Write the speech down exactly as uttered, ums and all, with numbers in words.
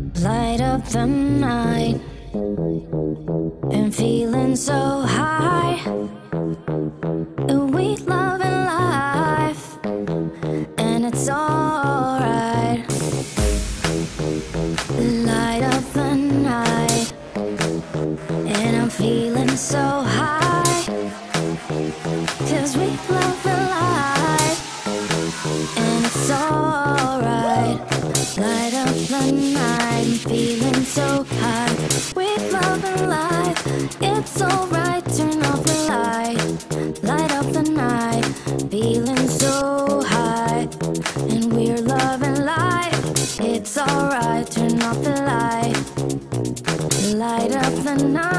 Light up the night and feeling so high. We love and life, and it's alright. Light up the night, and I'm feeling so high, 'cause we love and life, and it's alright. Light up the night, feeling so high. With love and life, it's alright. Turn off the light. Light up the night, feeling so high. And we're loving life. It's alright. Turn off the light. Light up the night.